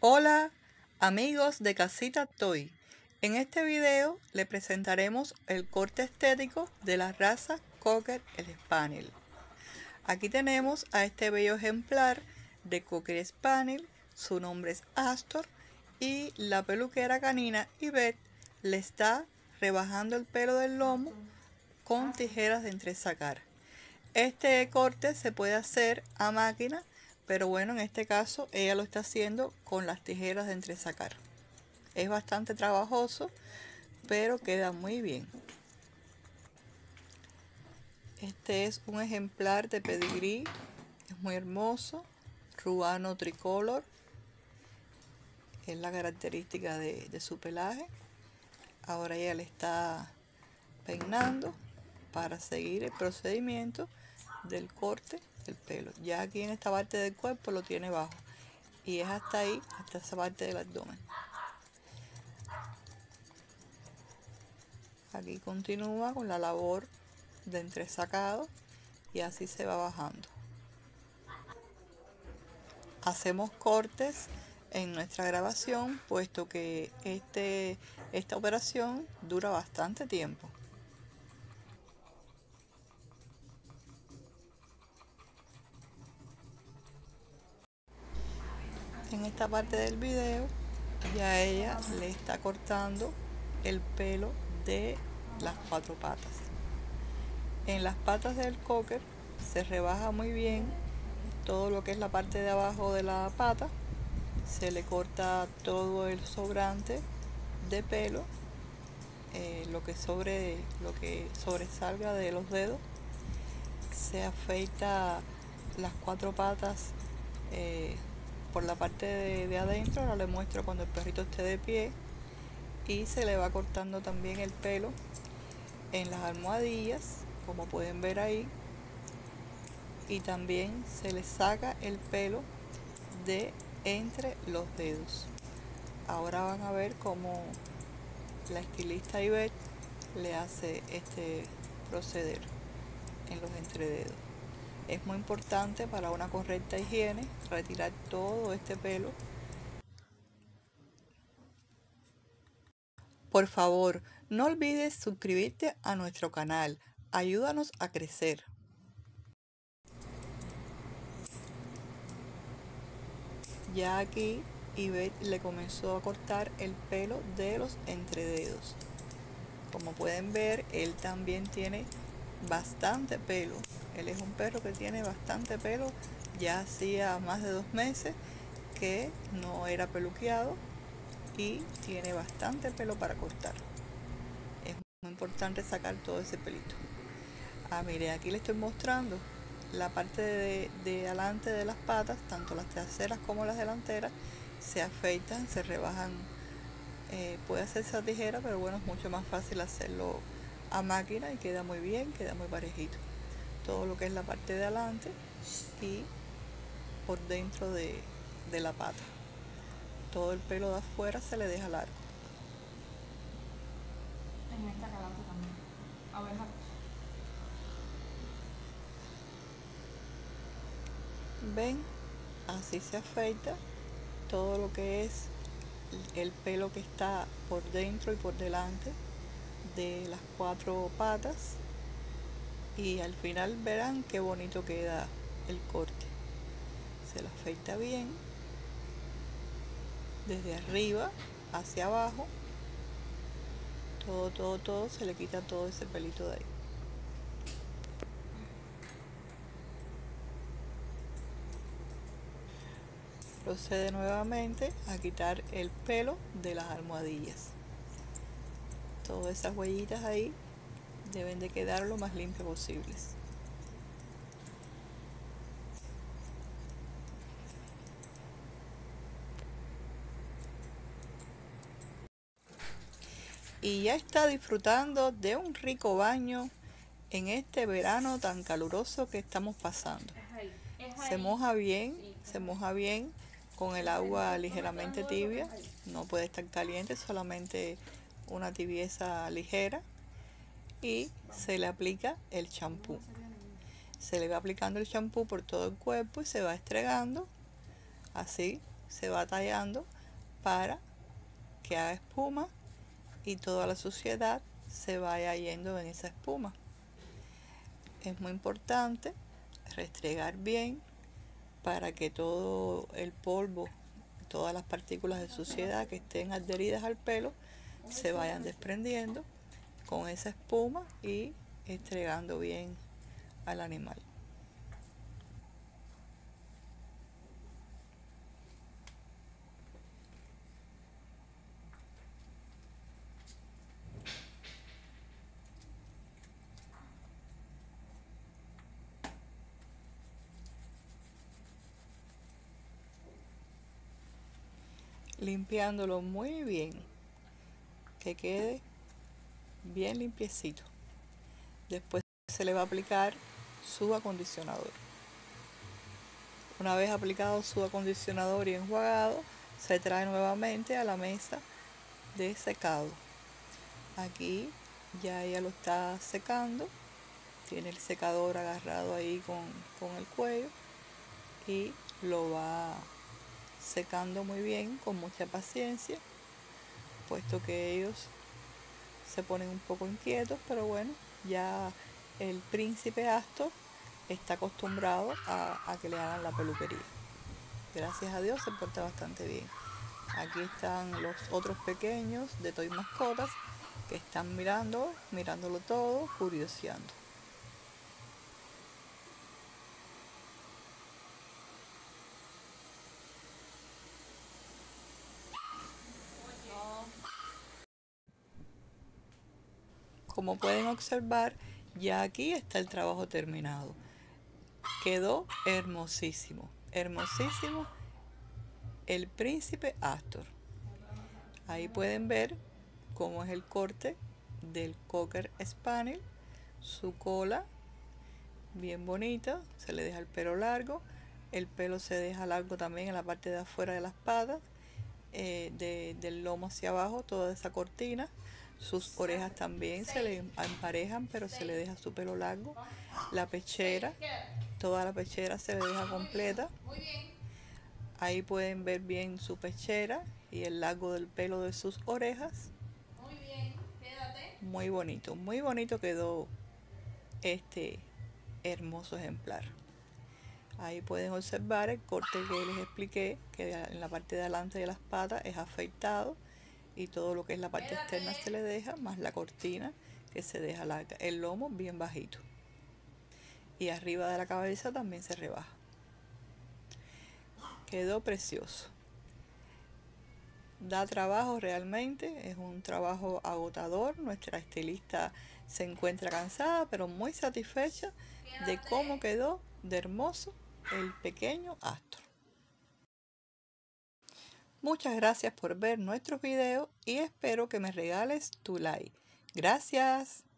Hola amigos de Casita Toy. En este video le presentaremos el corte estético de la raza Cocker Spaniel. Aquí tenemos a este bello ejemplar de Cocker Spaniel. Su nombre es Astor y la peluquera canina Yvette le está rebajando el pelo del lomo con tijeras de entresacar. Este corte se puede hacer a máquina, pero bueno, en este caso ella lo está haciendo con las tijeras de entresacar. Es bastante trabajoso, pero queda muy bien. Este es un ejemplar de pedigrí, es muy hermoso, ruano tricolor, es la característica de su pelaje. Ahora ella le está peinando para seguir el procedimiento del corte del pelo. Ya aquí en esta parte del cuerpo lo tiene bajo y es hasta ahí, hasta esa parte del abdomen. Aquí continúa con la labor de entresacado y así se va bajando. Hacemos cortes en nuestra grabación puesto que esta operación dura bastante tiempo. En esta parte del video ya ella le está cortando el pelo de las cuatro patas. En las patas del cocker se rebaja muy bien todo lo que es la parte de abajo de la pata, se le corta todo el sobrante de pelo, lo que sobresalga de los dedos, se afeita las cuatro patas por la parte de adentro. Ahora le muestro cuando el perrito esté de pie, y se le va cortando también el pelo en las almohadillas, como pueden ver ahí, y también se le saca el pelo de entre los dedos. Ahora van a ver cómo la estilista Yvette le hace este proceder en los entrededos. Es muy importante para una correcta higiene retirar todo este pelo. Por favor, no olvides suscribirte a nuestro canal. Ayúdanos a crecer. Ya aquí Yvette le comenzó a cortar el pelo de los entrededos. Como pueden ver, él también tiene bastante pelo. Él es un perro que tiene bastante pelo. Ya hacía más de 2 meses que no era peluqueado y tiene bastante pelo para cortar. Es muy importante sacar todo ese pelito. Mire, aquí le estoy mostrando la parte de adelante de las patas, tanto las traseras como las delanteras, se afeitan, se rebajan. Puede hacerse a tijera, pero bueno, es mucho más fácil hacerlo a máquina y queda muy bien, queda muy parejito. Todo lo que es la parte de adelante y por dentro de la pata. Todo el pelo de afuera se le deja largo. En esta calante también. A ver, ¿ven? Así se afeita todo lo que es el pelo que está por dentro y por delante de las cuatro patas, y al final verán qué bonito queda el corte. Se lo afeita bien desde arriba hacia abajo, todo, se le quita todo ese pelito de ahí. Procede nuevamente a quitar el pelo de las almohadillas. Todas esas huellitas ahí deben de quedar lo más limpio posibles. Y ya está disfrutando de un rico baño en este verano tan caluroso que estamos pasando. Se moja bien con el agua ligeramente tibia, no puede estar caliente, solamente una tibieza ligera, y se le aplica el champú. Se le va aplicando el champú por todo el cuerpo y se va estregando, así se va tallando para que haga espuma y toda la suciedad se vaya yendo en esa espuma. Es muy importante restregar bien para que todo el polvo, todas las partículas de suciedad que estén adheridas al pelo se vayan desprendiendo con esa espuma y estregando bien al animal. Limpiándolo muy bien, que quede bien limpiecito. Después se le va a aplicar su acondicionador. Una vez aplicado su acondicionador y enjuagado, se trae nuevamente a la mesa de secado. Aquí ya ella lo está secando, tiene el secador agarrado ahí con el cuello y lo va secando muy bien, con mucha paciencia, puesto que ellos se ponen un poco inquietos, pero bueno, ya el príncipe Astor está acostumbrado a que le hagan la peluquería. Gracias a Dios se porta bastante bien. Aquí están los otros pequeños de Toy Mascotas que están mirándolo todo, curioseando. Como pueden observar, ya aquí está el trabajo terminado. Quedó hermosísimo, hermosísimo el príncipe Astor. Ahí pueden ver cómo es el corte del Cocker Spaniel, su cola bien bonita, se le deja el pelo largo, el pelo se deja largo también en la parte de afuera de las patas, del lomo hacia abajo, toda esa cortina. Sus orejas también se le emparejan, pero se le deja su pelo largo. La pechera, toda la pechera se le deja completa. Ahí pueden ver bien su pechera y el largo del pelo de sus orejas. Muy bien, quédate. Muy bonito quedó este hermoso ejemplar. Ahí pueden observar el corte que les expliqué, que en la parte de adelante de las patas es afeitado y todo lo que es la parte externa se le deja, más la cortina que se deja larga, el lomo bien bajito y arriba de la cabeza también se rebaja. Quedó precioso. Da trabajo realmente, es un trabajo agotador. Nuestra estilista se encuentra cansada pero muy satisfecha de cómo quedó de hermoso el pequeño Astor. Muchas gracias por ver nuestros videos y espero que me regales tu like. Gracias.